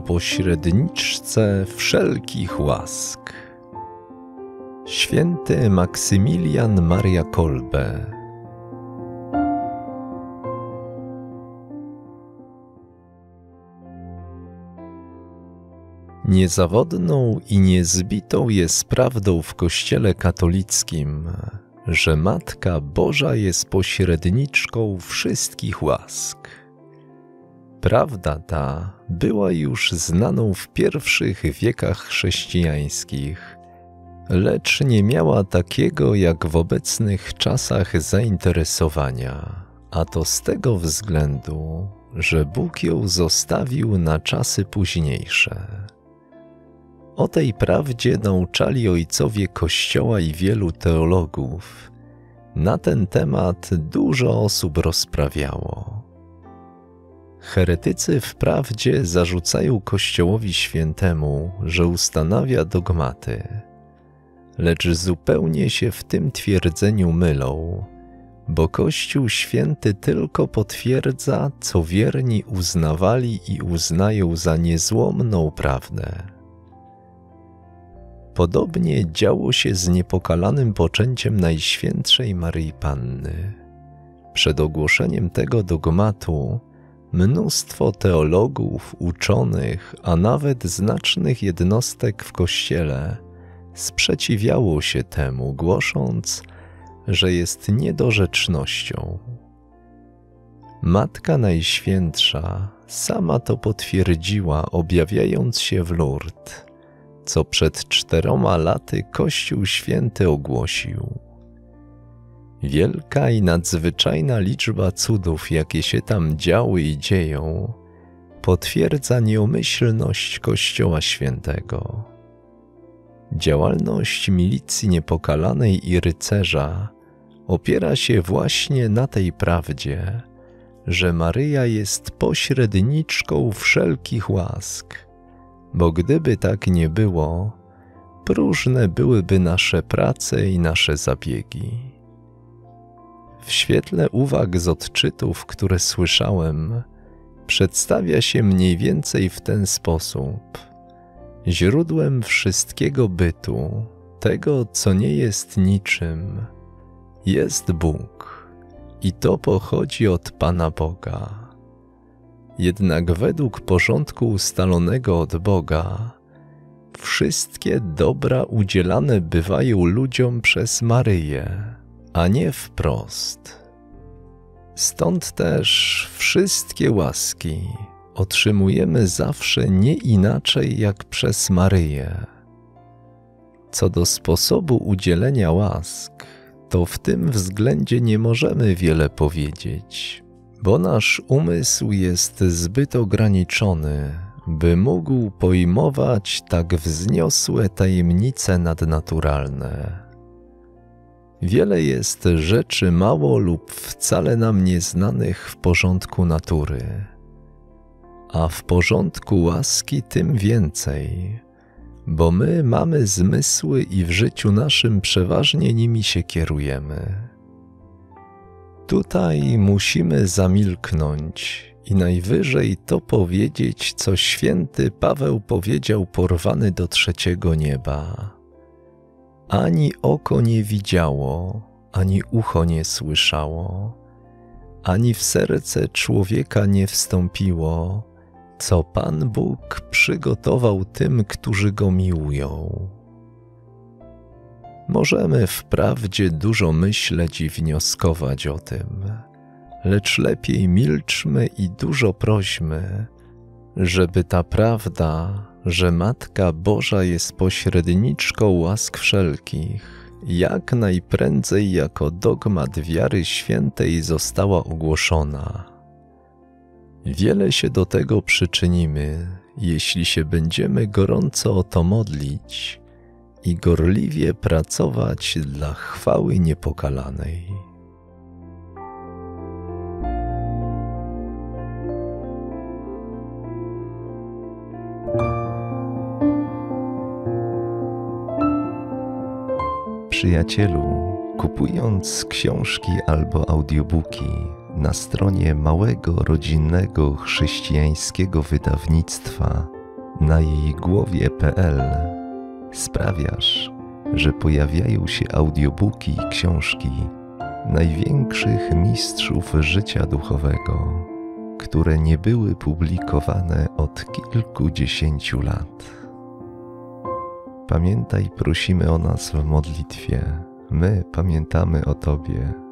pośredniczce wszelkich łask. Święty Maksymilian Maria Kolbe. Niezawodną i niezbitą jest prawdą w Kościele katolickim, że Matka Boża jest pośredniczką wszystkich łask. Prawda ta była już znaną w pierwszych wiekach chrześcijańskich, lecz nie miała takiego jak w obecnych czasach zainteresowania, a to z tego względu, że Bóg ją zostawił na czasy późniejsze. O tej prawdzie nauczali ojcowie Kościoła i wielu teologów. Na ten temat dużo osób rozprawiało. Heretycy wprawdzie zarzucają Kościołowi Świętemu, że ustanawia dogmaty, lecz zupełnie się w tym twierdzeniu mylą, bo Kościół Święty tylko potwierdza, co wierni uznawali i uznają za niezłomną prawdę. Podobnie działo się z niepokalanym poczęciem Najświętszej Maryi Panny. Przed ogłoszeniem tego dogmatu mnóstwo teologów, uczonych, a nawet znacznych jednostek w Kościele sprzeciwiało się temu, głosząc, że jest niedorzecznością. Matka Najświętsza sama to potwierdziła, objawiając się w Lourdes, co przed 4 laty Kościół Święty ogłosił. Wielka i nadzwyczajna liczba cudów, jakie się tam działy i dzieją, potwierdza nieumyślność Kościoła Świętego. Działalność milicji niepokalanej i rycerza opiera się właśnie na tej prawdzie, że Maryja jest pośredniczką wszelkich łask, bo gdyby tak nie było, próżne byłyby nasze prace i nasze zabiegi. W świetle uwag z odczytów, które słyszałem, przedstawia się mniej więcej w ten sposób. Źródłem wszystkiego bytu, tego, co nie jest niczym, jest Bóg i to pochodzi od Pana Boga. Jednak według porządku ustalonego od Boga, wszystkie dobra udzielane bywają ludziom przez Maryję, a nie wprost. Stąd też wszystkie łaski otrzymujemy zawsze nie inaczej jak przez Maryję. Co do sposobu udzielenia łask, to w tym względzie nie możemy wiele powiedzieć, bo nasz umysł jest zbyt ograniczony, by mógł pojmować tak wzniosłe tajemnice nadnaturalne. Wiele jest rzeczy mało lub wcale nam nieznanych w porządku natury, a w porządku łaski tym więcej, bo my mamy zmysły i w życiu naszym przeważnie nimi się kierujemy. Tutaj musimy zamilknąć i najwyżej to powiedzieć, co święty Paweł powiedział porwany do 3. nieba. Ani oko nie widziało, ani ucho nie słyszało, ani w serce człowieka nie wstąpiło, co Pan Bóg przygotował tym, którzy Go miłują. Możemy wprawdzie dużo myśleć i wnioskować o tym, lecz lepiej milczmy i dużo prośmy, żeby ta prawda, że Matka Boża jest pośredniczką łask wszelkich, jak najprędzej jako dogmat wiary świętej została ogłoszona. Wiele się do tego przyczynimy, jeśli się będziemy gorąco o to modlić i gorliwie pracować dla chwały niepokalanej. Przyjacielu, kupując książki albo audiobooki na stronie małego, rodzinnego, chrześcijańskiego wydawnictwa na jej głowie.pl sprawiasz, że pojawiają się audiobooki i książki największych mistrzów życia duchowego, które nie były publikowane od kilkudziesięciu lat. Pamiętaj, prosimy o nas w modlitwie. My pamiętamy o Tobie.